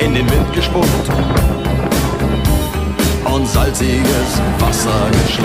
in den Wind gespuckt und salziges Wasser geschluckt.